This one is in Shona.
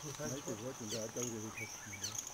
mấy chục quá chúng ta đâu được thật.